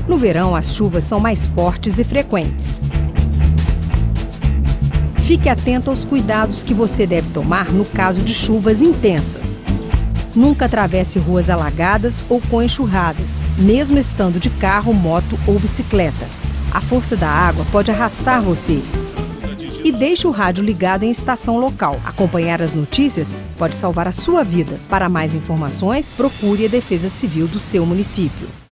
No verão, as chuvas são mais fortes e frequentes. Fique atento aos cuidados que você deve tomar no caso de chuvas intensas. Nunca atravesse ruas alagadas ou com enxurradas, mesmo estando de carro, moto ou bicicleta. A força da água pode arrastar você. E deixe o rádio ligado em estação local. Acompanhar as notícias pode salvar a sua vida. Para mais informações, procure a Defesa Civil do seu município.